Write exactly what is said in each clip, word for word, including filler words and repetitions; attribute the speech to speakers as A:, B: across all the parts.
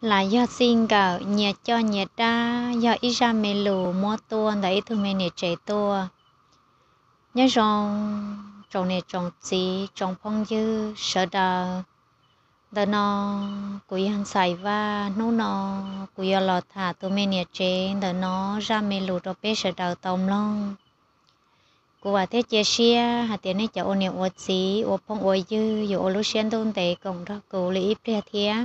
A: là do xin gạo nhiệt cho nhiệt ra do ít ra mê lù mua tua đấy thôi mê nhiệt chế tua nhớ rằng trồng nhiệt trồng gì trồng phong dư sợ đờ đờ nó cùi hàng xài và nô nó cùi lọt thả thôi mê nhiệt chế đờ nó ra mê lù cho bé sợ đờ tông long cô bảo thế chia sẻ hạt tiền này cho ôn nhiệt ôn gì ôn phong ôn dư dù ôn lúc xuyên tôn tế cộng ra cô lý ít bia thiếp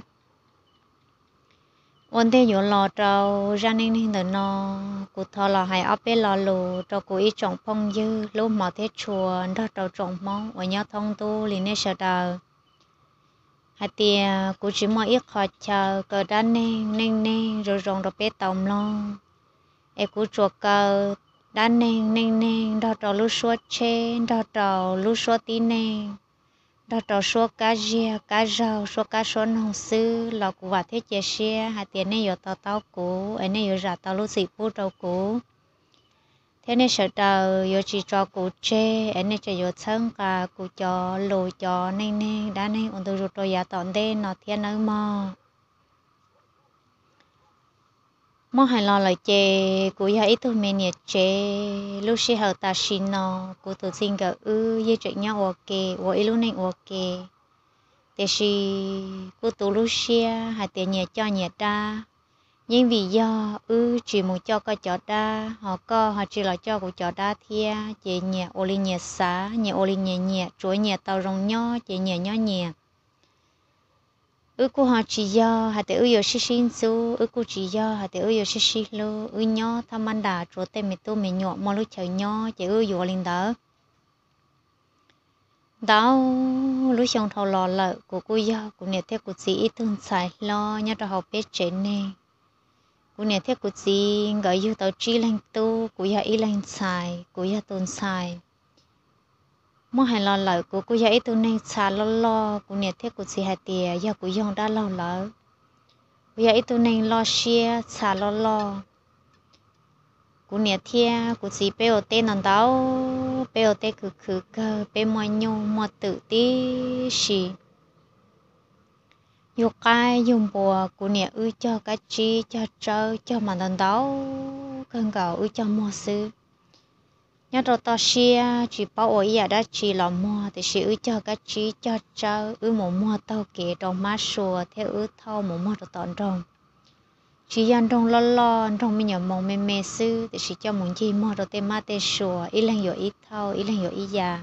A: ôn thế dụ lò trâu ra nên nên đỡ nó cụ thọ lò hay ấp bé lò lù trâu cụ ít trồng phong dư lúc mà thế chùa đó trâu trồng mong ở nhau thông tu liền nên sợ đờ hai tia cụ chỉ mua ít khó chờ cờ đá nên nên nên rồi rồng rồi bé tòng long em cụ chuột cờ đá nên nên nên đó trâu lúc suốt trên đó trâu lúc suốt tí nên đó trò số cá ria cá rau số cá số nông sư lò cụ và thế chia sẻ hai tiền này giờ tao tao cũ anh này giờ ra tao lúc xịt bút đâu cũ thế này sợ tao giờ chỉ cho cụ chê anh này chỉ giờ thân cả cụ cho lùi cho nên nên đã nên ông tôi rồi giờ tao đây nó thiên nơi mò mò hay lo lời chê cụ giờ ít tôi mình nhiệt chê lúc xí hậu ta xin nó cụ tự xin cả ư dây chuyện nhau ok và lúc này ok thế thì cô tu lúc xưa hai tiền nhẹ cho nhẹ ra nhưng vì do ư chỉ muốn cho coi cho đa họ co họ chỉ là cho của cho đa thia chỉ nhẹ ô nhẹ xá nhẹ ô nhẹ nhẹ chuối nhẹ tàu rong nho chỉ nhẹ nho nhẹ ư cô họ chỉ do hai tiền ư yo xí xin su ư cô chỉ do hai tiền ư yo xí xí lu ư nho tham ăn đà chuối tên mình tu mình nhọ mò lúc chờ nho chỉ ư yo linh đó đó lúc xong thầu lò lợ của cô do của nhà theo của chị ít thương xài lo nhớ cho học biết chuyện này của nhà theo của chị gửi vô tàu chi lên tu của nhà ít lên xài của nhà tôn xài mua hai lò lợ của cô nhà ít tu nên xài lo lo của nhà theo của chị hai tiền do của dòng đã lo lợ của nhà ít tu nên lo xia xài lo lo của nhà theo của chị bê tên nó đâu bê tê cứ cứ cơ bê mua nhau mua tự tí xì yêu cái dùng bùa của nhà ư cho cái chi cho trâu cho mà đàn đấu cơn gạo ư cho mua sư nhớ đồ to xia chỉ bảo ổi giờ đã chỉ là mua thì chỉ ư cho cái chi cho trâu ư một mua tao kể trong má sùa theo ư thâu một mua đồ tọn trong chỉ dân trong lo lo trong mình nhớ mong mê mê sư thì chỉ cho muốn chi mua đồ tên má tên sùa ít lần rồi ít thâu ít lần rồi ít già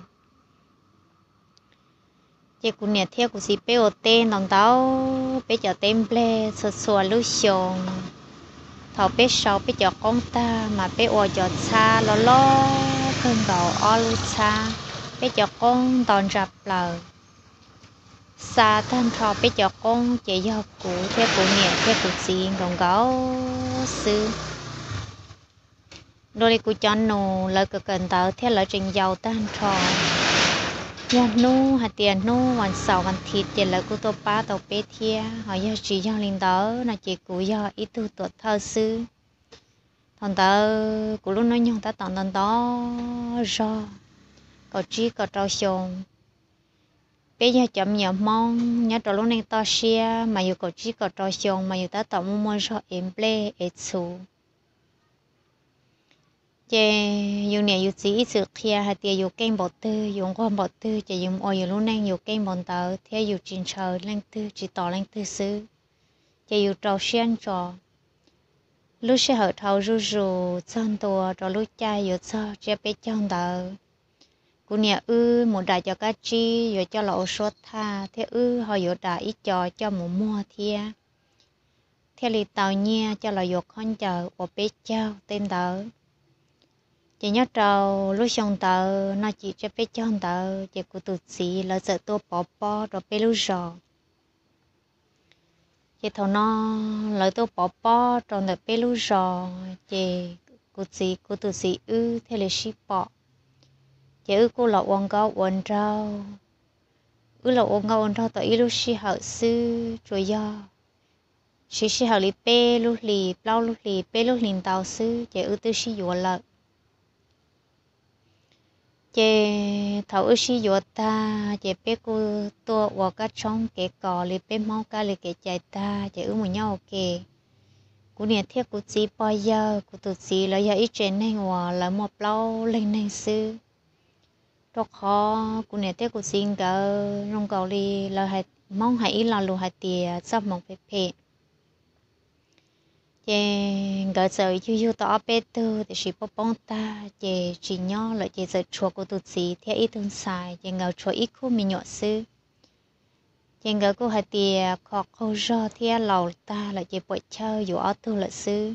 A: chị cũng nhớ theo của chị bé tên đồng táo bé cho tên ple sờ sờ lú sòng thọ bé sau bé cho con ta mà bé ủa cho xa lo lo cơn gạo o lu xa bé cho con toàn rập lờ xa thân thọ bé cho con chị do cụ theo cụ nhẹ theo cụ chị đồng gạo sư đôi đi cụ cho nô lời cực cần tao theo lời trình giàu tan thọ nhà nu hạt tiền nuวันเสาร์วันอาทิตย์เจริญกุโตป้าตอเปเทียหอยจียอลิงเตอร์น่ะจีกูยออีตูตัวเธอซื้อตอนเตอกูรู้น้อยยังตาตอนตอนต่อรอก็จีก็เจ้าชงเปียจำอย่ามองยัดตัวลูกในต่อเชียมาอยู่ก็จีก็เจ้าชงมาอยู่ตาต่อมุมมองรอเอ็มเปลเอซูเจอยู่เนี่ยอยู่สีสึกเทียหาเตียอยู่เก่งบอตื้ออยู่ความบอตื้อจะอยู่ออยู่รู้นั่งอยู่เก่งบอนเตอเทียอยู่จินเชอเล่งตื้อจีต่อเล่งตื้อซื้อจะอยู่จอเชียนจอลูกเชื่อเท่ารู้รู้ซ่อนตัวจอลูกใจอยู่ซอจะไปจ้องเตอกูเนี่ยอื้อหมูด่าจะกัดจีอยู่จะหล่อสดท่าเทียอื้อหอยอยู่ด่าอีจอจะหมูมัวเทียเทียลีเตาเนี่ยจะหล่ออยู่ข้อนเจอว่าไปเจ้าเต็มเตอchị nhớ trâu lúc xong tờ nó chỉ cho bé chọn tờ chị của tụt xí là sợ tôi bỏ bỏ rồi bé lúc rồi chị thầu nó lời tôi bỏ bỏ rồi là bé lúc rồi chị của xí của tụt xí ư theo là ship bỏ chị ư cô là uống gạo uống rau ư là uống gạo uống rau tại lúc xí hậu sư rồi do xí xí hậu lì bé lúc lì bao lúc lì bé lúc lì tàu sư chị ư tôi xí dùa lợi chế thầu ước sĩ dùa ta chế bé cô tua và các trong cái cò li bé máu cá li cái chạy ta chế ước một nhau ok cú nè thiết cú chỉ bao giờ cú tụt chỉ là giờ ít trên này hòa là một lâu lên này sư đó khó cú nè thiết cú xin cả trong cầu li là hai mong hai là lù hai tiề sắp mong phê phê chế gỡ sợi chú chú tỏ bé tư thì chỉ bóc bông ta chế chỉ nhỏ là chế sợi chua của tụt xí theo ít tương xài chế ngầu chua ít khu mình nhỏ sư chế gỡ cô hai tia khó khâu rơ theo lầu ta là chế bội chơi dù ở tư là sư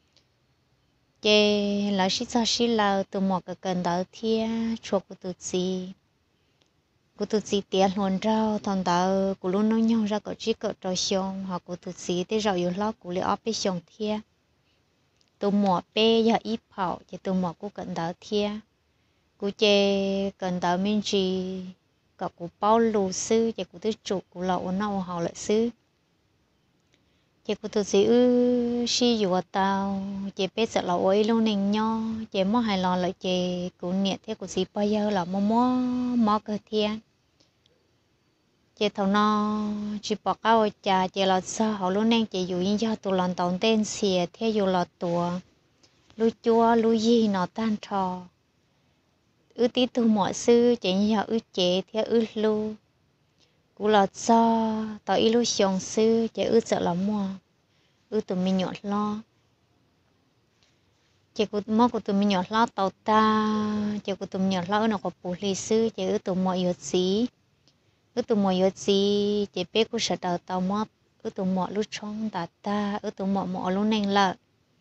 A: chế là xí cho xí lầu từ một cái cần đỡ theo chua của tụt xí của tụt xí tiền luôn rau thằng tao của luôn nó nhong ra có chỉ có trò xong hoặc của tụt xí tới rau yếu lót của lấy ốp bé xong theo tụ mùa bé giờ ít phao chỉ tụ mùa cũng cần đỡ thia cũng chơi cần đỡ mình chỉ có cũng bao lù sư chỉ cũng tới chụp cũng lậu nâu họ lại sư chỉ cũng tự sĩ ư si dùa tao chỉ bé sợ lậu ấy luôn nè nho chỉ mua hài lò lại chỉ cũng nhẹ thế cũng sĩ bao giờ là mua mua mua cơ thia chỉ thầu nó chỉ bỏ cao trà chỉ là sao họ luôn nè chỉ dù như cho tụ lần tàu tên xìa theo dù là tụ lu chua lu gì nó tan trò ư tí tu mọi sư chỉ như ư chế theo ư lu cú là sao tao ư lu xong sư chỉ ư sợ là mua ư tụi mình nhọt lo chỉ cú mua của tụi mình nhọt lo tàu ta chỉ của tụi mình nhọt lo nó có bù lì sư chỉ ư tụi mọi yếu gì ư tụi mọi yếu gì chỉ biết cú sợ tàu tàu mua ư tụi mọi lu trong ta ta ư tụi mọi mọi lu neng lợ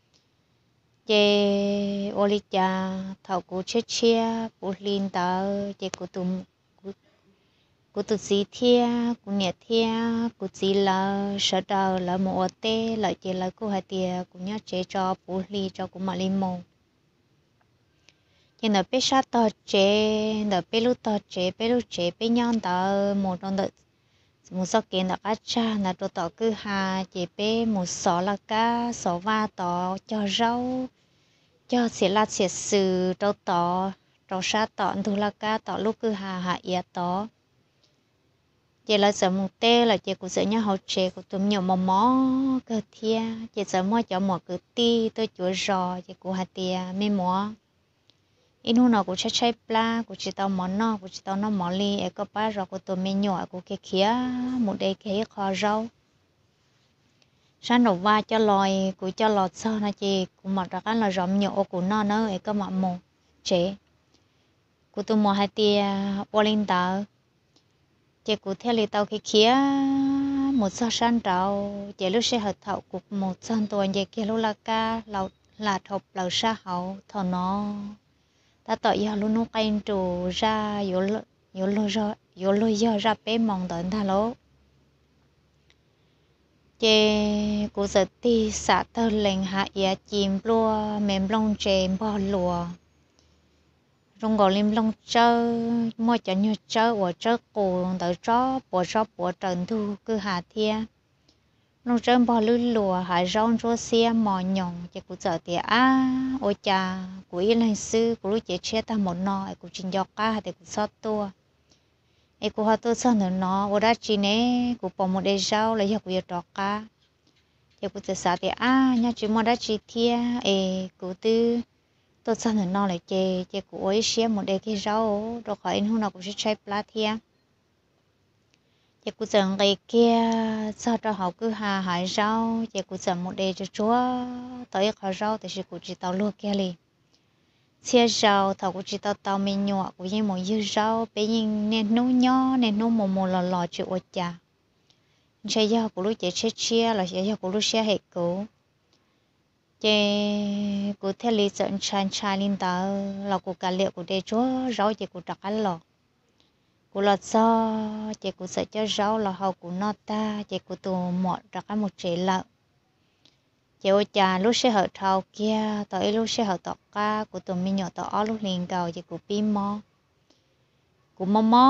A: chế oli cha thầu cú chết chia cú linh tờ chế cú tụm cú tụt xí thia cú nhẹ thia cú xí là sợ đờ là một tê là chế là cú hai tia cú nhớ chế cho cú li cho cú mà lim mồ chế nợ bé sát tờ chế nợ bé lu tờ chế bé lu chế bé nhon tờ một trong tờ một số kiện là cá cha là đồ tỏ cứ hà chế bé một sọ là cá sọ va tỏ cho rau cho sẽ là sẽ sự đồ tỏ đồ sát tỏ thu là cá tỏ lúc cứ hà hà ia tỏ chế là sợ một tê là chế của sợ nhá hậu chế của tụi nhiều mò mò cơ thia chế sợ mua cho mò cứ ti tôi chúa rò chế của hạt tia mê mò in hôm nào cũng chơi chơi pla cũng chỉ tao món nọ cũng chỉ tao nó món li ấy có ba rau của tụi mình nhỏ của cái khía một đây cái kho rau sáng đầu va cho lòi của cho lọt sau nó chị cũng mặc ra cái là rộng nhộ của nó nữa ấy có mặc mồ chế của tụi mò hai tia bò lên tàu chị của theo li tàu cái khía một sao sáng trâu chị lúc sẽ hợp thạo của một san tuần vậy kia lúc là ca lẩu là thọc lẩu sa hậu thọ nó ta tự giờ luôn nó canh trù ra yếu yếu lôi ra yếu lôi giờ ra bé mong đợi ta lố chê cụ giật ti xả tơ lệnh hạ ia chìm lua mềm lông chèm bò lùa rong gò lim lông chơ mua cho như chơ của chơ cụ đợi chó bò chó bò trần thu cứ hạ thia lông chơ bò lư lùa hạ rong chua xe mò nhồng chê cụ giật ti á ôi cha cụ ý lên sư cụ lúc chế chế ta một nọ cụ trình dọc ca thì cụ sót tua ấy cụ họ tôi sao nữa nó ở đó chỉ nè cụ bỏ một đề rau lấy học việc trọ cá thì cụ sẽ xả thì à nhà chỉ mua đó chỉ thia ấy cụ tư tôi sao nữa nó lại chê chê cụ ấy xé một đề cái rau rồi khỏi anh hôm nào cũng sẽ chơi plá thia thì cụ dần cái kia sau đó họ cứ hà hải rau thì cụ dần một đề cho chúa tới khỏi rau thì cụ chỉ tao luôn kia liền xe rau thầu cũng chỉ tao tao mình nhỏ cũng như một dưa rau bây giờ nên nấu nhỏ nên nấu một một lò lò chịu ở nhà chơi giờ cũng lúc chơi chơi chia là chơi giờ cũng lúc xe hệ cố chơi cũng theo lý dẫn chan chan lên tao là cũng cả liệu cũng để chúa rau chơi cũng đặt ăn lò cũng là do chơi cũng sợ cho rau là hậu cũng nó ta chơi cũng tụ mọt đặt ăn một chế lợn chiều cha lúc sẽ hợp thầu kia tới lúc sẽ hợp tọt ca của tụi mình nhỏ tọt lúc liền cầu thì của pin mò của mò mò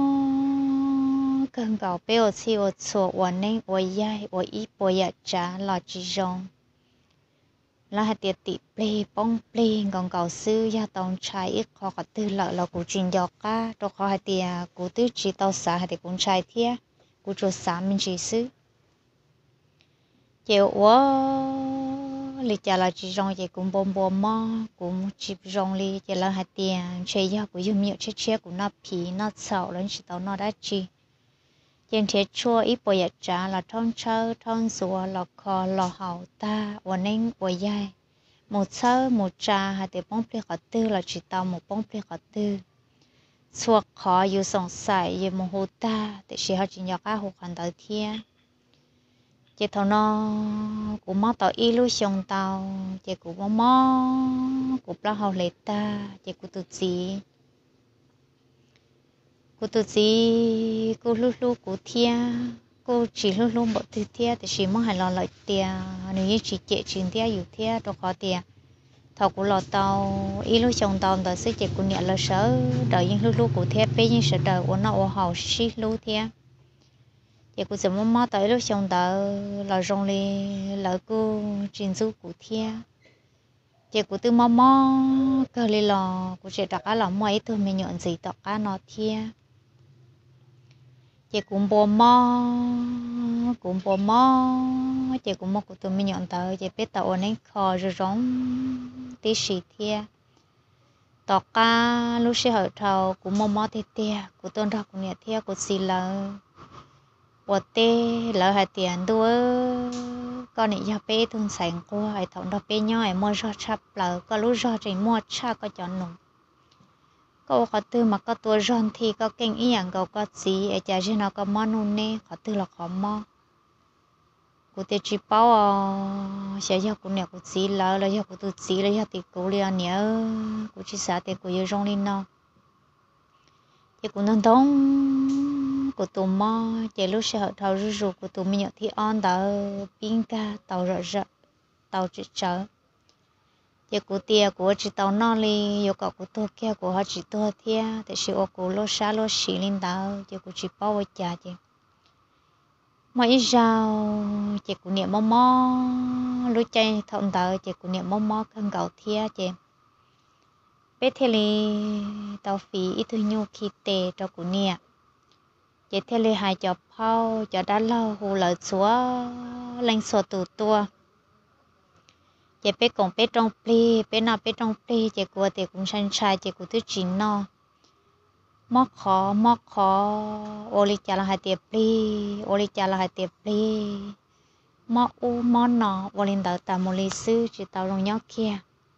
A: cơn cầu béo xíu xua uốn nên uốn dai uốn ít uốn dạt trả lò chỉ rong là hai tiệt tị ple bông ple còn cầu sư gia tông trai ít khó có tư lợi là cụ trình dọc cá cho khó hai tiệt cụ tư chỉ tàu xả hai tiệt cũng trai thia cụ cho xả mình chỉ sư chiều quá li chả là chỉ rong chỉ cũng bom bom mò cũng chỉ rong li chỉ là hai tiệt chơi gia cụ dùng nhiều chết chết cũng nó phì nó sầu lên chỉ tàu nó đã chi trên thế chua ít bồi nhật trả là thon trâu thon rùa lò kho lò hậu ta và nên và dai một sơ một trà hai tiệp bông plia khó tư là chỉ tao một bông plia khó tư suộc khóอยู่สงสัยอยู่một hồ ta để chỉ họ chỉ nhọc á hồ hoàn tới thiên chỉ thằng nó cũng mất tao y lu xong tao chỉ cũng mất mất cũng là họ lệ ta chỉ cũng tự gì cô tự gì cô lúc lúc cô thia cô chỉ lúc lúc bỏ từ thia thì chỉ muốn hay lo lại tiền nếu như chỉ chạy chuyện thiaอยู่thia đâu có tiền thầu cô lo tàu ít lúc chồng tàu tàu sẽ chạy cô nhẹ là sợ đợi những lúc lúc cô thia bé những sợ đợi cô nó ô hào xí lúc thia thì cô sẽ muốn mót tới lúc chồng tàu là rong li là cô chuyện giúp cô thia thì cô tự mót mót cơ li lo cô sẽ đặt cái lòng mấy thôi mình nhận gì đặt cái nó thia chị cũng bò mò cũng bò mò chị cũng một tụi mình nhận tờ chị biết tàu nên kho rồi giống tí xì thia tọt ca lúc xưa hồi thầu cũng mò mò thia thia cũng tôn ra cũng nhẹ thia cũng xì lờ bò tê lỡ hai tiền đua con này giờ bé thường sành qua hai thằng đó bé nhỏ mua cho chắp lỡ có lúc cho chị mua cha có chọn nụ có khó tư mà có tua ròn thì có kinh ýอย่างcó có gì ở nhà trên nó có món nôn nè khó tư là khó mò cụ thể chỉ bảo sẽ cho cụ nè cụ gì là là cho cụ tự gì là cho thì cụ liền nhớ cụ chỉ xả thì cụ yêu rong lên nó thì cụ nâng đóng cụ tụ mò chỉ lúc sẽ hợp thầu rú rú cụ tụ mình nhận thì on tàu pin ca tàu rợ rợ tàu chở chở giờ cụ tia cụ chỉ tàu non li giờ cậu cụ tua kia cụ họ chỉ tua thia thì sự ô cụ lô xa lô xì lên tàu giờ cụ chỉ bao với cha chứ mỗi rau giờ cụ niệm mò mò lúa chay thọn tàu giờ cụ niệm mò mò cân gạo thia chứ bé thế li tàu phí ít thứ nhiêu khi tệ cho cụ niệm giờ thế li hai chọp phao cho đã lâu hồ lợi xóa lên xóa từ tua chị bé còn bé trong pli bé nào bé trong pli chị của thì cũng sang trai chị của thứ chín nó móc khó móc khó ô li chả là hai tiệp pli ô li chả là hai tiệp pli móc u móc nọ ô li đào tạm một li sư chị tao lòng nhóc kia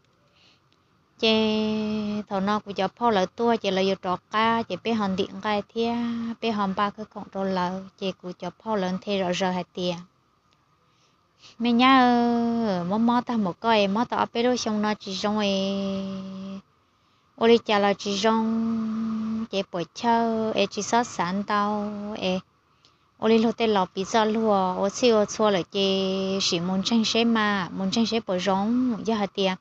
A: chị thầu nó của cháu phao lại tua chị là yêu trọ ca chị bé hòn điện gai thia bé hòn ba cái cọng trâu lợn chị của cháu phao lên thế rõ ràng hai tiền mình nhớ mò mò ta một coi mò ta ở đó xong nó chỉ trong ấy ô li chả là chỉ trong cái buổi chơi ấy chỉ sát sáng tao ấy ô li lót tên lọt pizza lúa ô siêu xua lại cái chỉ muốn tranh xe mà muốn tranh xe buổi rong giờ hạt tiền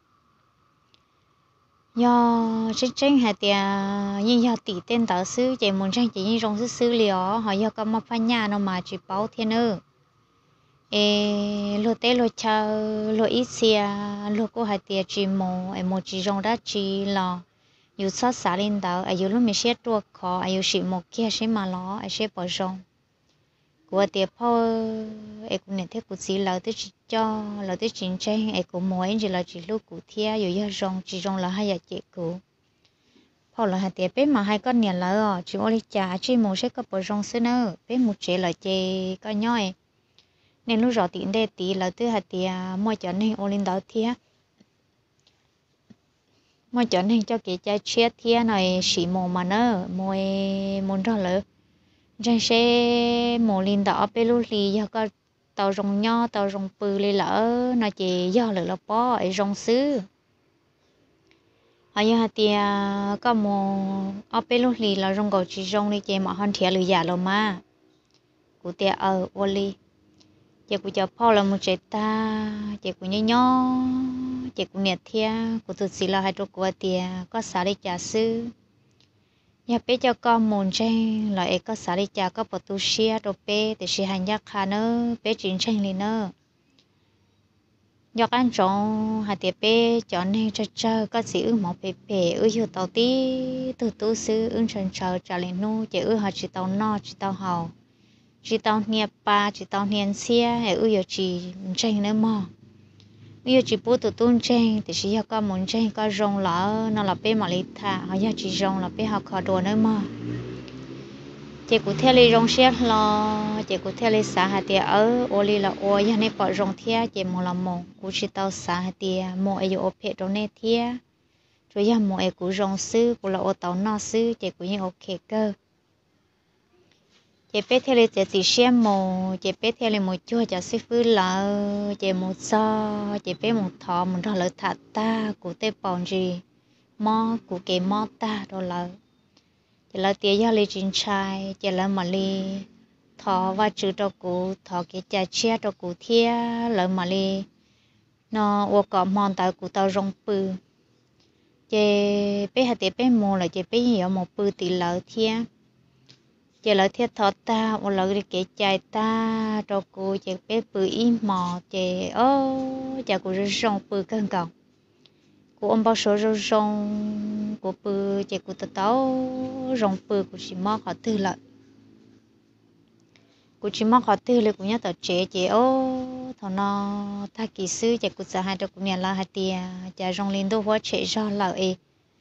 A: giờ tranh tranh hạt tiền như giờ tỷ tên tạo sư chỉ muốn tranh chỉ như rong sư sư liò họ giờ có một phan nhà nó mà chỉ bảo thiên ư ê lô té lô cha lô ít xia lô cô hai tia chỉ mò em mò chỉ rong đã chỉ lò yêu sát xả lên tàu ai yêu lúc mình xét tua khó ai yêu sĩ một kia sẽ mà lo ai sẽ bỏ rong của tia phao ai cũng nhận thấy cụ chỉ là tới chỉ cho là tới chiến tranh ai cũng mỗi chỉ là chỉ lúc cụ thia yêu yêu rong chỉ rong là hai giờ chị cụ phao là hai tia bé mà hai con nhận là chỉ ôi cha chỉ một sẽ có bỏ rong xưa nữa bé một chế là chế có nhoi nên lúc rõ tiền đây tí là thứ hạt tiền mua cho nên ô linh đó thia mua cho nên cho cái trái chết thia này xỉ mồ mà nó mua muốn ra lỡ trên xe mồ linh đó bé lúc lì giờ có tàu rồng nho tàu rồng pừ lì lỡ nó chỉ do lỡ là bó ấy rồng xứ ở nhà tiền có mồ ở bé lúc lì là rồng gạo chỉ rồng đi chơi mà hơn thiệt lừa giả rồi mà của tiền ở ô li chị của cháu phao là một trái ta chị của nhớ nhó chị của nhiệt thia của tụi xí là hai trâu của tiền có xả đi trà sư nhà bé cho con muốn tranh là có xả đi trà có bột tu xia đồ bé để xí hành giác khá nữa bé chuyển tranh lên nữa do ăn trồng hạt tiệp bê cho nên cho cho có gì ư mỏ bể bể ư yêu tàu tí từ tu sư ư chân chờ trả lên nu chỉ ư họ chỉ tàu no chỉ tàu hào chỉ tàu nia pa chỉ tàu nia xia hay ư yêu chỉ tranh nữa mò ư yêu chỉ bố tụ tuôn tranh thì chỉ có muốn tranh có rong lỡ nó là bê mà lấy thả họ yêu chỉ rong là bê họ khó đồ nữa mò chỉ cụ thể là rong xia lo chỉ cụ thể là xã hạt tiệp ở ô li là ô ya nên bỏ rong thia chỉ một là một cụ chỉ tàu xã hạt tiệp một ai ô phe trong này thia rồi ya một ai cụ rong sư cụ là ô tàu nọ sư chỉ cụ như ok cơ chỉ biết theo là chỉ xem một chỉ biết theo là một chỗ chỉ sư phụ là chỉ một sao chỉ biết một thọ một thọ là thật ta cụ tê bòn gì mò cụ kề mò ta đó là chỉ là tia ya lấy chín chai chỉ là mà li thọ và chữ cho cụ thọ cái trà chia cho cụ thia lợi mà li nó ô cọ mòn tại cụ tàu rong pư chỉ biết hạt tiệp biết mua là chỉ biết hiểu một pư tỷ lợi thia chỉ lợi thia thọ ta ô lợi cái chai ta cho cụ chỉ biết pư im mò chỉ ô chả cụ rong pư cơn cầu cụ ông bao số rong cụ pư chỉ cụ tàu rong pư cụ chỉ mò họ tư lợi cụ chỉ mong họ tưเลยcụ nhớ tao chế chế ô thằng nó ta kỹ sư chế cụ sẽ hai đứa cụ nhà là hai tia chế rong linh đô hóa chế cho lợi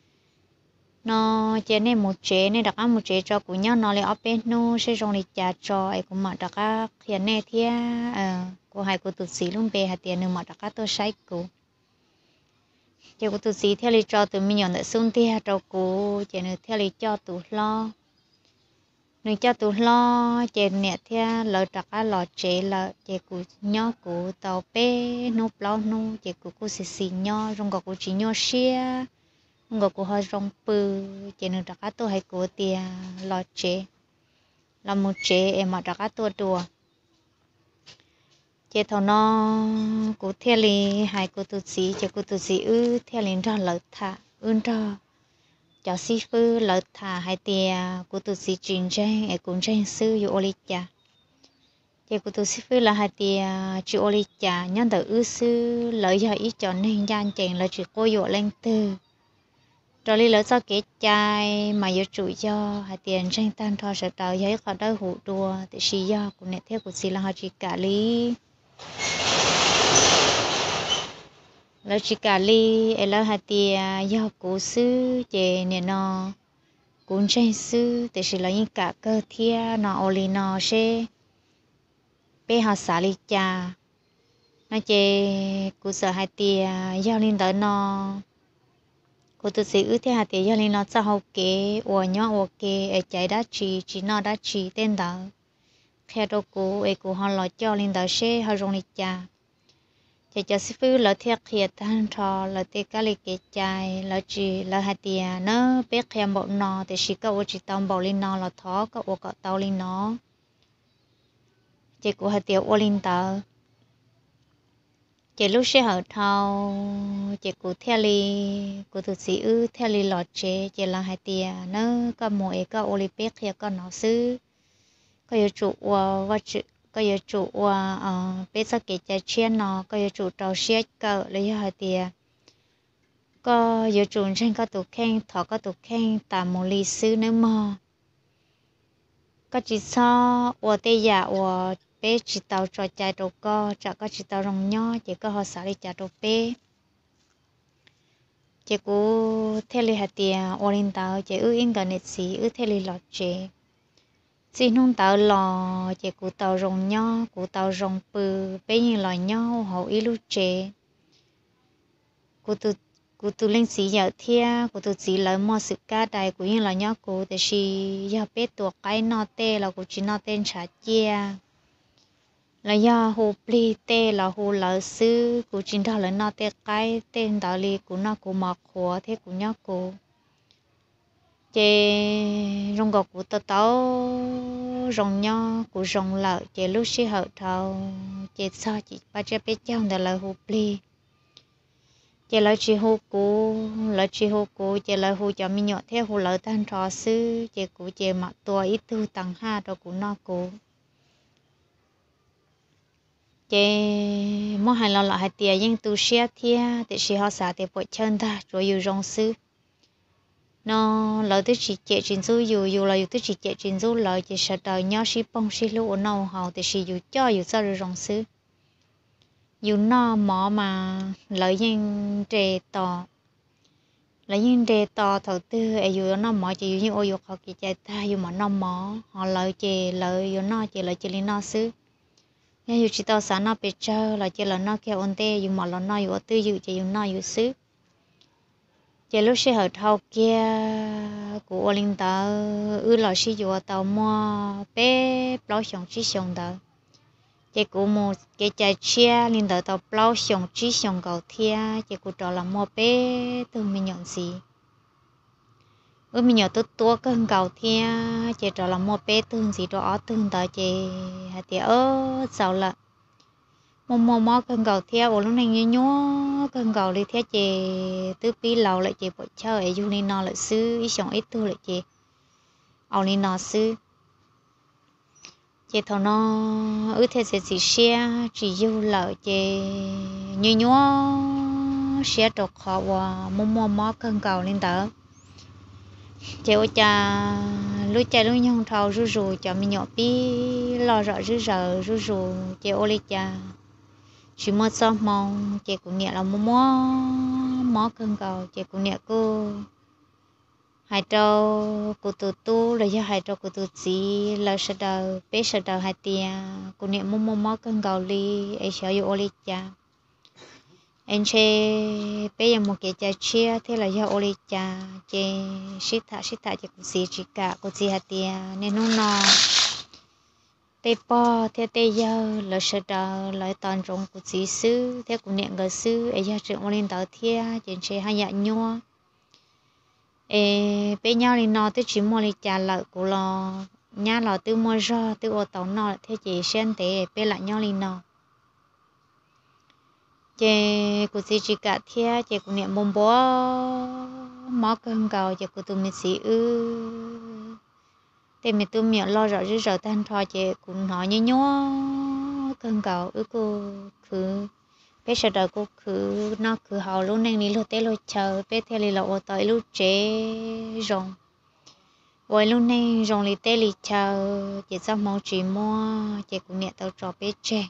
A: nó chế nên một chế nên đặt ăn một chế cho cụ nhớ nó lại ở bên nó sẽ rong lịch chế cho ấy cũng mà đặt cái hiện nay thì ờ cụ hai cụ tự xí luôn về hai tia nữa mà đặt cái tôi sai cụ chế cụ tự xí theo lịch cho từ mình nhận được xuống tia cho cụ chế nữa theo lịch cho tụ lo người cha tụ lo chè nẹt thia lợn trặc á lò chè lợn chè củ nho củ tàu pe núp lo nu chè củ củ xì xì nho rong gọc củ chỉ nho xia rong gọc củ hơi rong pư chè nửa trặc á tôi hay củ tia lò chè là một chè em mà trặc á tôi đùa chè thầu nó củ thia li hai củ tụt xì chè củ tụt xì ư thia li ra lợn thả ươn ra cho sư phụ lợi thả hai tia của tu sĩ truyền trang ở cùng trang sư yêu oli cha thì của tu sư phụ là hai tia chữ oli cha nhân từ ư sư lợi do ý chọn nên gian chèn là chữ cô yêu lên từ rồi lý lợi do kế trai mà yêu chủ do hai tiền trang tan thọ sợ tạo giấy khó đau hủ đùa thì sĩ do của nét theo của sĩ là họ chỉ cả lý là chỉ cả li ấy là hạt tia do cố sư chế nè nó cũng tranh sư thì chỉ là những cả cơ thia nó oli nó sẽ bé họ xả li cha nó chế cố sợ hạt tia do linh tới nó cố tự sĩ ước theo hạt tia do linh nó sao học kế ủa nhỏ ủa kế ở chạy đá chỉ chỉ nó đá chỉ tên đó theo đó cố ấy cố họ lo cho linh tới sẽ họ dùng li cha chỉ cho sư phụ là thiết hiện thanh trò là thiết cái lịch cái trái là chỉ là hạt tiền nó biết khen bộ nọ thì chỉ có ô chỉ tao bảo linh nọ là thó có ô có tao linh nó chỉ của hạt tiền ô linh tao chỉ lúc sẽ hở thao chỉ của theo li của thực sĩ ư theo li lọt chế chỉ là hạt tiền nó có mỗi có ô li biết khen có nó sư có yêu chủ và chữ có yêu chủ và ờ bây giờ cái trái chiên nó có yêu chủ trâu xiết cỡ lấy hai tia có yêu chủ trên có tụ khen thọ có tụ khen tạm một ly sư nữa mà có chỉ so và tây giả và bé chỉ tàu trò chạy đồ co chả có chỉ tàu rồng nho chỉ có họ xả đi chạy đồ bé chỉ có theo li hạt tia và linh tàu chỉ ư internet xí ư theo li lọt chế xin không tàu lò chỉ cụ tàu rồng nho cụ tàu rồng pừ bé như lò nho hậu ý lu chế cụ tu cụ tu linh sĩ giờ thia cụ tu sĩ lợi mua sự cá đại cụ như lò nho cụ thì si giờ bé tuột cái nọ tê là cụ chỉ nọ tên trả chia là do hồ pli tê là hồ lợi sư cụ chỉ đó là nọ tê cái tên đạo lý cụ nọ cụ mặc khóa thế cụ nho cụ chế rong gọc của tao tao rong nho của rong lợ chế lúc xí hậu thầu chế sao chị ba chế bé chồng để lại hộp ly chế lại chị hộp cũ lại chị hộp cũ chế lại hộp cho mình nhọ theo hộp lợ tan trò sư chế cũ chế mặc tua ít tu tầng ha rồi của nó cũ chế mua hai lo lại hai tiền nhưng tu sửa thia để chỉ họ xả để bội chân ta rồi yêu rong sư nó lời tôi chỉ chạy trên du yêu yêu lời tôi chỉ chạy trên du lời chỉ sợ đời nhau chỉ bông chỉ lúa nào họ để chỉ yêu cho yêu sao rồi rong sư yêu nó mỏ mà lời nhưng trẻ tỏ lời nhưng trẻ tỏ thầu tư yêu nó mỏ chỉ yêu như ô yêu họ kỳ chạy ta yêu mà nó mỏ họ lời chỉ lời yêu nó chỉ lời chỉ linh nó sư nhưng yêu chỉ tao sáng nó bị trơ là chỉ là nó kêu ôn tê yêu mà là nó yêu tư yêu chỉ yêu nó yêu sư chỉ lúc sẽ ở thâu kia của linh tao ư là sử dụng tàu mua bé bao xong chỉ xong đó chỉ của một cái trái chia linh tao tàu bao xong chỉ xong cầu thia chỉ của đó là mua bé từ mình nhận gì ư mình nhận tốt tốt cơn cầu thia chỉ đó là mua bé từ gì đó từ đó chỉ hạt tiệt ơ sao là mò mò mò cơn cầu theo lúc này như nhó cơn cầu đi theo chị tứ pi lầu lại chị bỏ chơi ở du nó lại xứ ít xong ít tu lại chị ao ni nó xứ chị thằng nó ứ theo chị chỉ xe chỉ du lại chị như nhó xe trục họ và mò mò mò cơn cầu lên tớ chị ơi cha lúc cha lúc nhông thầu rú rú cho mình nhỏ pi lo rõ rú rờ rú rú chị ơi cha chỉ mua xong mong chị cũng nhẹ là mua mua mó cơn cầu chị cũng nhẹ cô hai trâu cô tu tu là do hai trâu cô tu chỉ là sợ đầu bé sợ đầu hai tia cũng nhẹ mua mua mó cơn cầu li ấy sợ yêu oli cha anh chơi bé giờ một cái cha chia thế là do oli cha chị shít thả shít thả chị cũng xí chị cả cô chỉ hai tia nên nó no tây po theo tây giờ là sợ đờ lại toàn rong của chỉ sư theo của niệm người sư ấy giờ chuyện lên tàu thia chuyện chơi hay dạ nhua ê bây nhau thì nó tới chỉ mua đi trả lại của lo nhà lo từ mua ra từ ô tàu nó theo chị xem thế bây lại nhau thì nó chị của chị chỉ cả thia chị của niệm bông bó mó cơn cầu chị của tụi mình xí ư thì mình tụi miệng lo rõ rồi tan thò chị cũng nói như nhó cơn cầu ư cô cứ bây giờ đời cô cứ nó cứ hào luôn nên đi luôn tới luôn chờ bây theo là ô tới luôn chế rong rồi luôn nên rong đi tới đi chờ chị sao mong chị mua chị cũng nhẹ tao cho bé chế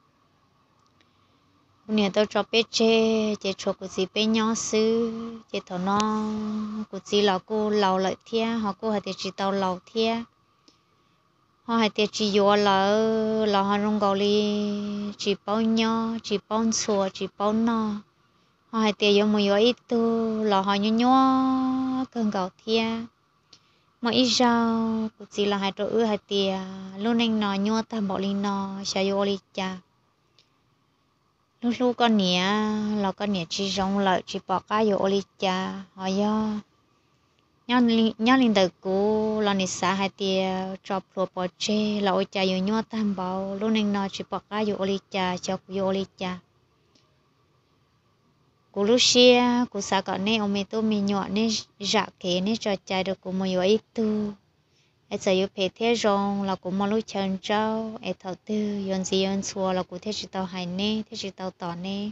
A: cũng nhẹ tao cho bé chế chị cho cô gì bé nhỏ xứ chị thằng nó cô gì là cô lầu lại thia họ cô hay chị tao lầu thia họ hay tiệt chỉ vô là là họ rong gò li chỉ bao nhỏ chỉ bao xua chỉ bao no họ hay tiệt vô một vô ít tu là họ nhỏ nhỏ cơn gạo thia mà ít rau cũng chỉ là hai chỗ ư hai tiệt luôn anh nói nhỏ tam bảo li no xài vô li cha lúc lúc con nhẹ là con nhẹ chỉ rong lại chỉ bỏ cá vô li cha họ do nhớ nhớ linh đời cũ là nị xã hai tia cho pro bỏ chê là ôi cha yêu nhớ tam bảo lúc nên nó chỉ bỏ cá yêu oli cha cho yêu oli cha cũ lúc xưa cũ xã cọ nè ông mẹ tôi mình nhỏ nè dạ kế nè cho cha được cũ một yêu ít tu ai giờ yêu phê thế rong là cũ một lúc chân trâu ai thầu tư yon gì yon xua là cũ thế chỉ tao hay nè thế chỉ tao tỏ nè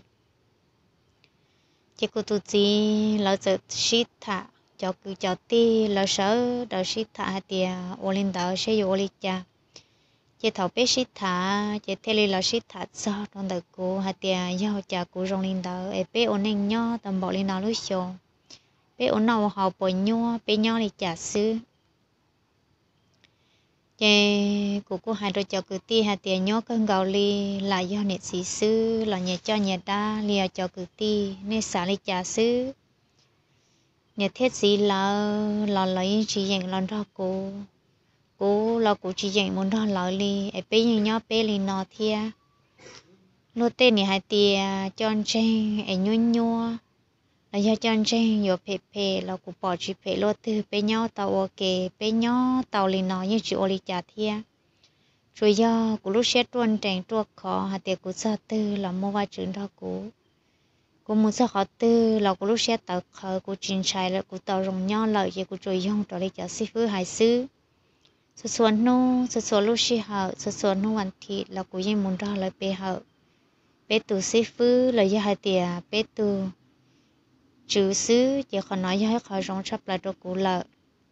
A: chỉ cũ tu gì là giờ shit thả cho cứ cho ti là sợ đào shit thả thì ô linh đào sẽ vô li cha chỉ thầu bé shit thả chỉ theo là shit thả sao trong đời cô hạt tiền giao cha cô trong linh đào ấy bé ôn anh nhó tầm bỏ linh đào lúc show bé ôn nào học bồi nhó bé nhó đi trả xứ chỉ cô cô hai đôi cho cứ ti hạt tiền nhó cơn gạo li là do nệ sĩ xứ là nhà cho nhà đa lia cho cứ ti nên xả đi trả xứ nhà thiết gì là là lấy chỉ dành lần đó cô cô là cô chỉ dành muốn đó lợi li ấy bé như nhó bé li nọ thia lô tên này hai tia chọn tranh ấy nhua nhua là do chọn tranh vô phê phê là cô bỏ chỉ phê lô tư bé nhó tàu ok bé nhó tàu li nọ như chịu li trả thia rồi do cô lúc xét tuần tranh tuộc khó hai tia cô sa tư là mua qua trường đó cô cô muốn sao họ tư là cô lúc xe tàu khờ cô trình chạy là cô tàu rồng nho lợi thì cô trôi dòng trở lại cho sư phụ hải sư sự xuân nô sự xuân lúc xe hở sự xuân nô hoàn thị là cô yên muốn ra lại bề hở bé tu sĩ phứ là do hai tia bé tu chữ xứ chỉ còn nói cho họ rong sắp lại cho cụ lợ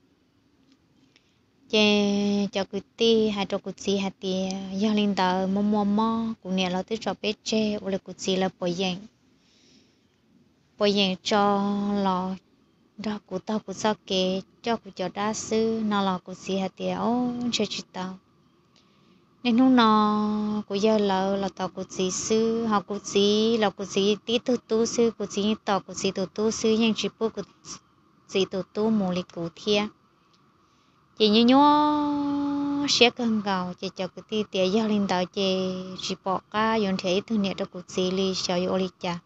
A: chè cho cụ ti hay cho cụ chi hai tia do linh đạo mò mò mò cụ nè là tới cho bé chè hoặc là cụ chi là bồi dạng bồi dạng cho lò đó cụ tao cụ sao kê cho cụ cho đa sư nó là cụ chi hai tia ô chơi chỉ tao nên lúc nó cụ giờ là là tao cụ chi sư học cụ chi là cụ chi tí tu tu sư cụ chi tao cụ chi tu tu sư nhưng chỉ bố cụ chi tu tu mù lì cụ thia chỉ như nhó sẽ cần gạo chỉ cho cụ ti tiệt giao linh đạo chỉ chỉ bỏ cả dùng thế thứ này cho cụ chi li cho yêu li cha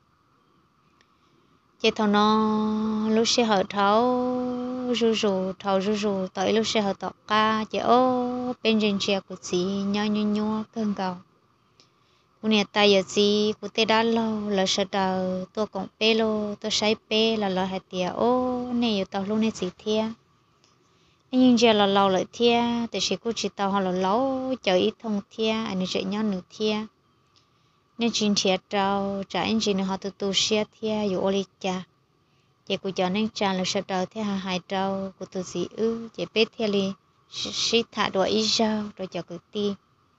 A: chỉ thằng nó lúc sẽ hở tháo rù rù tháo rù rù tới lúc sẽ hở tọt ca chỉ ô bên trên chia của chị nhỏ nhỏ nhỏ cơn gạo cụ này tay giờ gì cụ tê đá lâu là sợ đầu tôi còn pê lô tôi say pê là là hạt tiệt ô này giờ tao lúc này gì thia nhưng giờ là lâu lại thia tại vì cụ chỉ tao họ là lâu chờ ít thông thia anh ấy chạy nhau nửa thia nên chuyện thiệt trâu trả anh chị họ từ tu sửa thia dù oli cha chị cụ cho nên cha là sợ đầu thia hai hai trâu cụ tu sĩ ư chị biết thia li sĩ thả đuổi ít rau rồi cho cụ ti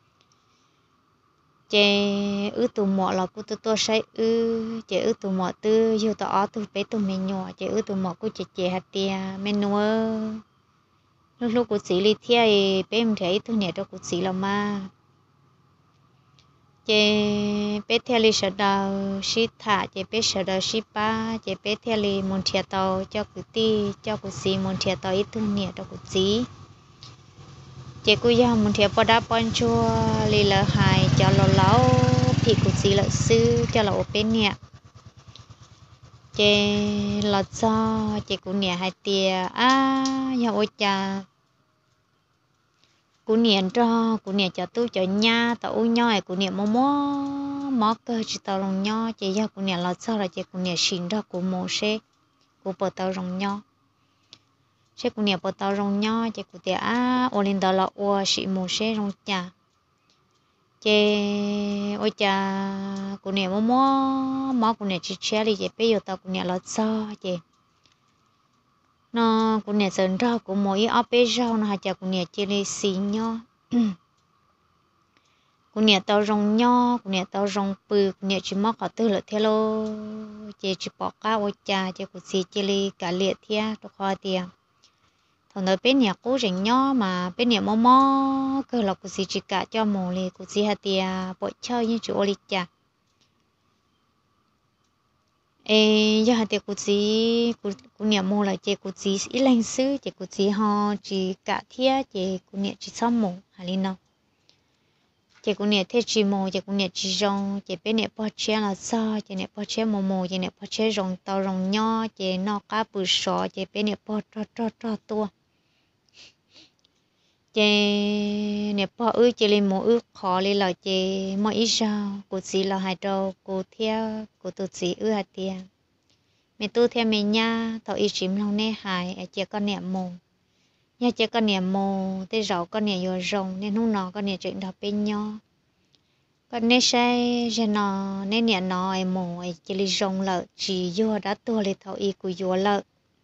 A: chị ư tu mọ là cụ tu tu say ư chị ư tu mọ tư dù tao tu biết tu mình nhỏ chị ư tu mọ cụ chị chị hạt tia mình nuôi lúc lúc cụ sĩ li thia thì biết mình thấy tu nhẹ cho cụ sĩ là ma chế bé theo li sợ đầu ship thả chế bé sợ đầu ship ba chế bé theo li muốn thiệt tàu cho cụ ti cho cụ xí muốn thiệt tàu ít thương nhẹ cho cụ xí chế cụ già muốn thiệt bỏ đá bón chua li lợ hài cho lò láo thì cụ xí lợ sư cho lò bé nhẹ chế lọ cho chế cụ nhẹ hai tia à nhà ôi cha cụ niệm cho cụ niệm cho tôi cho nhà tao u nhoi cụ niệm mò mò mò cơ chỉ tao lòng nhoi chỉ giờ cụ niệm là sao là chỉ cụ niệm xin ra cụ mò xe cụ bờ tao rong nhoi xe cụ niệm bờ tao rong nhoi chỉ cụ tiệt à ô linh tao là ô sĩ mò xe rong cha chỉ ôi cha cụ niệm mò mò mò cụ niệm chỉ xe đi chỉ bây giờ tao cụ niệm là sao chỉ nó cũng nè sơn rau cũng mỗi áo bé rau nó hay chả cũng nè chỉ lấy xí nho cũng nè tao rong nho cũng nè tao rong bự cũng nè chỉ móc họ tư lợi theo lô chỉ chỉ bỏ cá ôi cha chỉ cũng xí chỉ lấy cả liệt thia cho khoa tiền thằng đó bé nè cố rình nho mà bé nè mò mò cơ là cũng xí chỉ cả cho mồ li cũng xí hạt tiền bỏ chơi như chỗ li cha ê giờ hạt tiệc cụ chỉ cụ cụ niệm mô là chỉ cụ chỉ ít lãnh sư chỉ cụ chỉ họ chỉ cả thia chỉ cụ niệm chỉ xong mô hà linh nào chỉ cụ niệm thế chỉ mô chỉ cụ niệm chỉ rong chỉ bên niệm bao che là sao chỉ niệm bao che mô mô chỉ niệm bao che rong tàu rong nho chỉ nọ cá bự sọ chỉ bên niệm bao cho cho cho tua chỉ niệm bao ư chỉ lên mô ư khó lên là chỉ mọi ít sao cụ chỉ là hai trâu cụ thia cụ tu chỉ ư hạt tiền mẹ tu theo mẹ nha thọ ý chìm lòng nè hài chỉ con niệm mồ nha chỉ con niệm mồ tới rau con niệm vô rồng nên hôm nọ con niệm chuyện đó bên nhau con nè say giờ nọ nè niệm nọ ai mồ ai chỉ li rồng lợ chỉ vô đã tua li thọ ý của vô lợ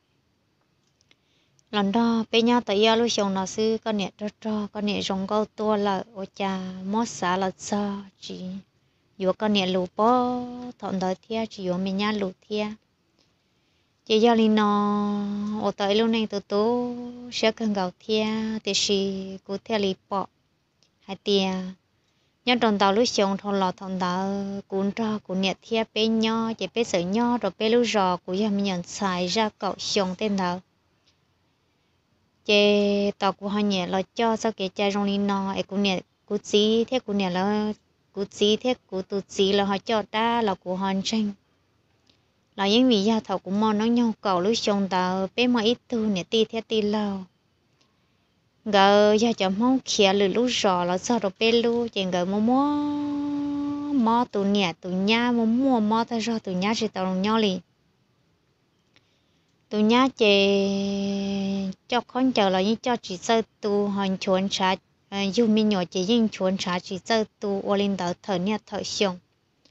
A: lần đó bên nhau tại yêu lúc chồng nó sư con niệm cho cho con niệm rồng câu tua lợ ôi cha mót xả là sao chỉ vô con niệm lù bó thọ đó thia chỉ vô mẹ nha lù thia chị giao linh nó ở tại lúc này tôi tôi sẽ cần gạo thia thì chỉ cụ theo lì bỏ hai tia nhớ tròn tàu lúc chồng thằng lọ thằng tàu cuốn ra cuốn nhẹ thia bé nho chị bé sợi nho rồi bé lúc rò cụ giờ mình nhận xài ra cậu chồng tên tàu chị tàu của họ nhẹ là cho sao cái cha trong linh nó ấy cụ nhẹ cụ chí thế cụ nhẹ là cụ chí thế cụ tụ chí là họ cho ta là cụ hoàn tranh là những vì gia thầu cũng mong nó nhau cầu lúc chồng tàu bé mà ít tu nè ti theo ti lâu gờ gia chồng mong kia lử lúc rò là sao rồi bé lu chèn gờ mua mua mua tụ nè tụ nha mua mua mua ta ra tụ nha chỉ tàu lòng nhau liền tụ nha chè cho con chờ là những cho chỉ sơ tu hoàn chuẩn trả dù mình nhỏ chỉ những chuẩn trả chỉ sơ tu ô linh tàu thở nè thở xong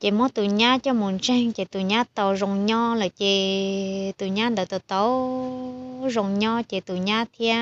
A: chị mót tụi nhá cho muốn tranh chị tụi nhá tàu rồng nho là chị tụi nhá đợi tàu tàu rồng nho chị tụi nhá thia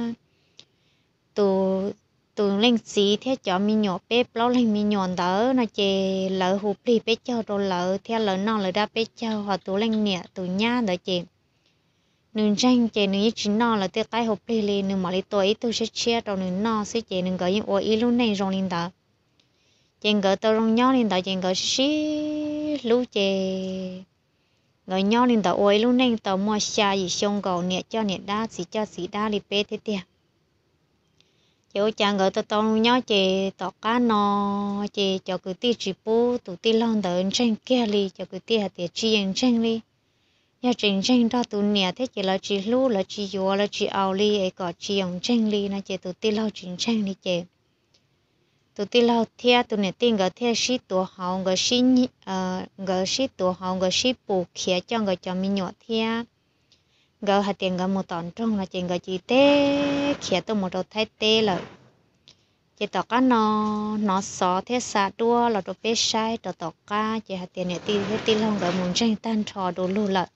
A: tụi tụi lên xí thế cho mi nhỏ bếp lâu lên mi nhỏ đỡ nó chị lỡ hụp đi bếp cho rồi lỡ theo lỡ non lỡ đã bếp cho hoặc tụi lên nhẹ tụi nhá đợi chị nương tranh chị nương chỉ no là tiêu cái hộp đi liền nương mà đi tuổi tôi sẽ chia rồi nương no sẽ chị nương gọi những ôi ý luôn này rồi lên đỡ chị gọi tao rong nhỏ lên đỡ chị gọi xí lú chị gọi nhỏ lên đỡ ôi luôn này tao mua xa gì xong cầu nhẹ cho nhẹ đá xí cho xí đá đi bếp thế tiệt chị ơi chàng gọi tao tao nhỏ chị tao cá no chị cho cứ tiêu chỉ bố tụi tiêu lon đỡ tranh kia đi cho cứ tiêu hạt tiêu chi tranh đi nhà trình tranh ra tụi nè thế chỉ là chỉ lú là chỉ vô là chỉ ao li ấy có chỉ ông tranh li là chỉ tụi tiêu lao trình tranh đi chị tụi tiêu lao theo tụi nè tiền cái theo ship tụi họ cái ship ờ cái ship tụi họ cái ship bù kia cho cái cho mình nhỏ theo cái hạt tiền cái một tòn trong là chỉ cái chỉ té kia tụi một đầu thái té là chỉ tao cá nó nó xó thế xa đua là đồ bé sai đồ tao cá chỉ hạt tiền nè tiền thế tiêu lao cái muốn tranh tan trò đồ lù lại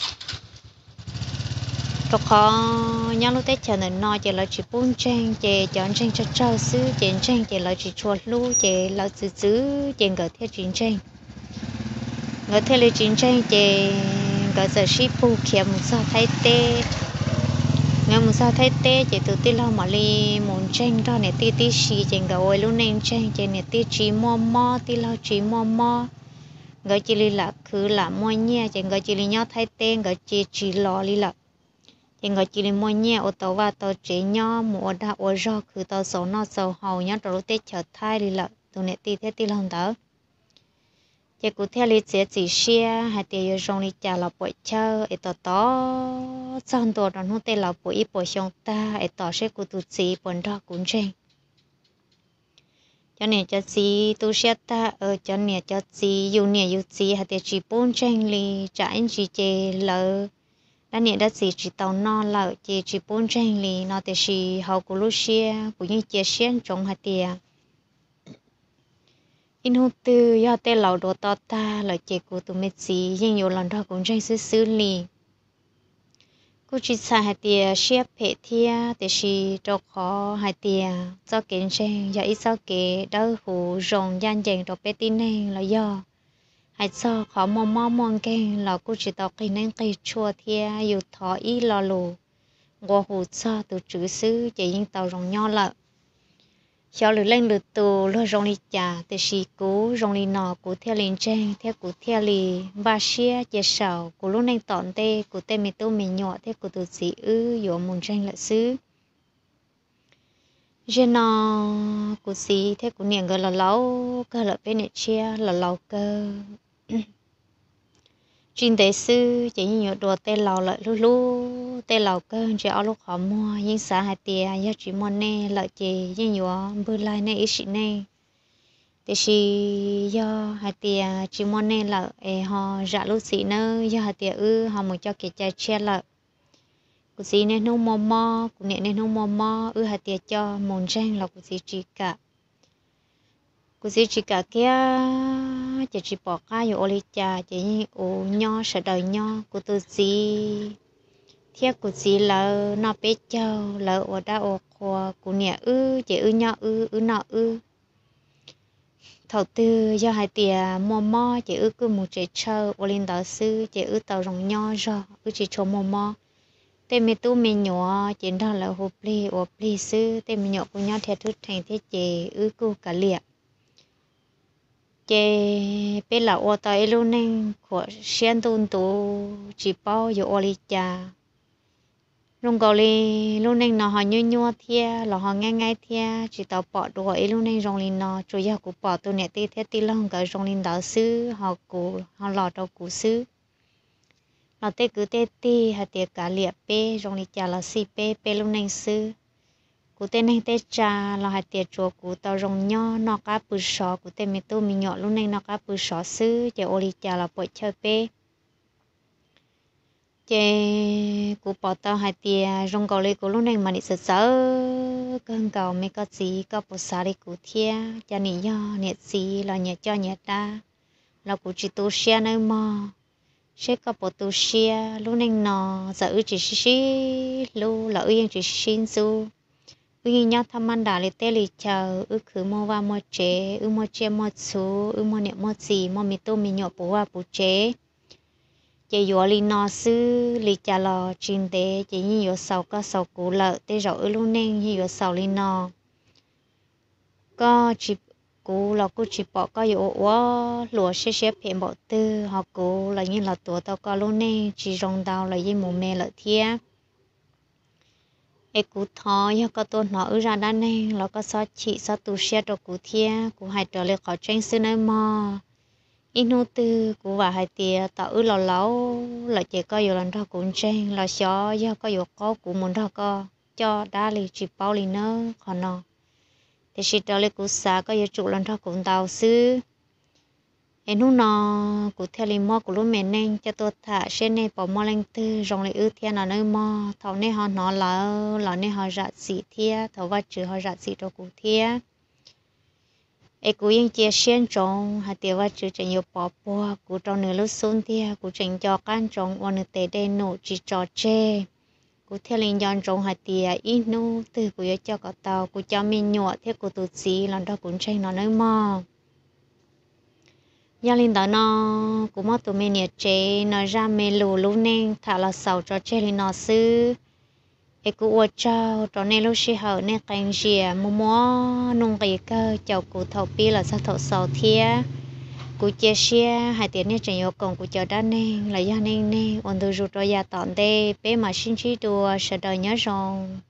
A: rồi khó nhau lúc tết chờ nên nói chỉ là chỉ buôn tranh chỉ chọn tranh cho trâu xứ chỉ tranh chỉ là chỉ chuột lú chỉ là giữ giữ chỉ ngờ theo chiến tranh ngờ theo lời chiến tranh chỉ ngờ giờ ship bu kia một sao thay tê ngờ một sao thay tê chỉ từ từ lâu mà li muốn tranh ra này tê tê xì chỉ ngờ ôi lúc này tranh chỉ này tê chỉ mò mò tê lâu chỉ mò mò ngờ chỉ li là cứ là mò nhẹ chỉ ngờ chỉ li nhau thay tê ngờ chỉ chỉ lo li là thì người chỉ mua nhẹ ô tô và tàu chế nhỏ mua đã ô rau cứ tàu số nó số hậu nhá rồi tết chợ thay đi lợ tụi này ti thế ti lòng đó chỉ cụ theo lịch sẽ chỉ xe hay thì dùng đi trả là buổi chơi ở tàu tó xong rồi nó không tên là buổi buổi xong ta ở tàu sẽ cụ tụt gì buồn đó cũng trên cho nên cho gì tu sẽ ta ở cho nên cho gì yêu nè yêu gì hay thì chỉ bốn trên li trả anh chỉ chế lợ đã nhận đã chỉ chỉ tàu non là chỉ chỉ bốn tranh lì nó thì chỉ hậu của Lucia cũng như chia sẻ trong hạt tiền in hút từ do tên lão đồ to ta là chỉ của tụi mình chỉ nhưng nhiều lần đó cũng tranh xứ xứ lì cô chỉ xài hạt tiền xếp hệ thia thì chỉ cho khó hạt tiền do kiến tranh do ít sao kế đỡ hủ rồng gian dành cho bé tin này là do hãy cho khó mò mò mong keng là cô chỉ tao cái nên cái chua thia yêu thọ ý lo lù qua hồ cho từ chữ xứ chỉ những tàu rong nho lợ cho lử lên lử tù lơ rong đi trà từ xì cú rong đi nọ cú theo liền trang theo cú theo lì ba xia chia sầu cú lúc nên tọn tê cú tê mì tô mì nhỏ theo cú từ xì ư dỗ mùng trang lợ xứ trên nọ cú xì theo cú niệm gọi là lâu cơ lợ bên này chia là lâu cơ chuyên tế sư chỉ nhiều đồ tên lầu lại lu lu tên lầu cơ chỉ ở lúc họ mua nhưng xã hai tiền do chỉ mua nè lợi chỉ nhưng nhiều bữa lại nè ít xịn nè thì chỉ do hai tiền chỉ mua nè là họ trả lúc xịn nữa do hai tiền ư họ muốn cho cái trái che lại của xí nên không mò mò của nè nên không mò mò ư hai tiền cho muốn tranh là của xí chỉ cả cô chỉ chỉ cả kia chỉ chỉ bỏ cáiอยู่ oli trà chỉ ô nho sợ đời nho cô tôi chỉ theo cô chỉ là nó bé châu là ở đó ở khoa cô nhẹ ư chỉ ư nho ư ư nọ ư thầu tư do hai tia mò mò chỉ ư cứ một trẻ châu ô linh đạo sư chỉ ư tàu rồng nho rồi ư chỉ cho mò mò tên mi tu mi nhỏ chỉ đó là hộp ly hộp ly sư tên mi nhỏ cô nhỏ theo thức thành thế chỉ ư cô cả liệt chế bé là ô tô luôn nên của xuyên tuần tu chỉ bao giờ ô li cha rong gò li luôn nên nó họ nhua nhua thia là họ ngay ngay thia chỉ tao bỏ đồ luôn nên rong li nó chủ yếu của bỏ tu nè tê thế tê long cái rong li đạo sư họ của họ lọt đầu của sư nó tê cứ tê tê hay tê cả liệp bé rong li cha là si bé bé luôn nên sư cụ tên này tên trà là hạt tiệt chùa cụ tàu rồng nho nó cá bự sò cụ tên mi tu mi nhỏ lúc này nó cá bự sò xứ chỉ ô li trà là bội chơi pe chỉ cụ bỏ tàu hạt tiệt rồng cầu li cụ lúc này mà đi sợ sợ cơn cầu mấy cái gì có bộ xả đi cụ thia cho nị do nị gì là nhẹ cho nhẹ ta là cụ chỉ tu xe nơi mà sẽ có bộ tu xe lúc nên nó giờ ư chỉ xí lúc là ư yên chỉ xin su ư yên nhau tham ăn đà lì tê lì chờ ư khử mua va mua chế ư mua chế mua số ư mua niệm mua gì mua mì tôm mì nhọ bố va bố chế chỉ dùa lì nọ sư lì chả lò chín tế chỉ như dùa sầu có sầu củ lợ tê rau ư lúc nên như dùa sầu lì nọ có chỉ cú là cú chỉ bỏ có yếu quá lúa xe xe phèn bỏ tư họ cú là như là tuổi tao có luôn nè chỉ rong đào là như mồm mè lợi thia ê cú thò như có tôi nó ư ra đa nè là có sao chị sao tu xe cho cú thia cú hai trở lại khỏi tranh xưa nơi mò inu tư cú và hai tia tạo ư lò lấu là chỉ có yếu lần đó cũng tranh là xó do có yếu có cú muốn đó có cho đa lì chỉ bao lì nữa còn nó thì chỉ cho lấy cú sa có yêu chủ lần đó cũng tàu sư em nu nó cụ theo li mò của lúc mẹ nên cho tôi thả trên này bỏ mò lên tư rong lại ư thiên là nơi mò thầu này họ nó là là này họ rạ xị thia thầu vắt chữ họ rạ xị cho cụ thia em cụ yên chia xuyên trong hai tiêu vắt chữ chẳng nhiều bỏ bùa cụ trong nửa lúc xuống thia cụ chẳng cho can trong và nửa tệ đen nổ chỉ trò chê cụ theo linh dọn trong hạt tiề ít nu từ cụ cho cả tàu cụ cho mình nhọ theo cụ tụt xí lần đó cũng tranh nó nơi mò gia linh đó nó cụ mất tụi mình nhiệt chế nó ra mê lù lú nên thả là sầu cho chơi lên nó sư ấy cụ ở trao cho nên lúc xí hở nên cành dìa mua mua nung cái cơ chậu cụ thầu pi là sao thầu sầu thia cụ chia sẻ hai tiền này chỉ yêu cầu cụ cho đa nên là gia nên nè ổn được rồi ya tọn đây bé mà xin chỉ đùa sợ đời nhớ rong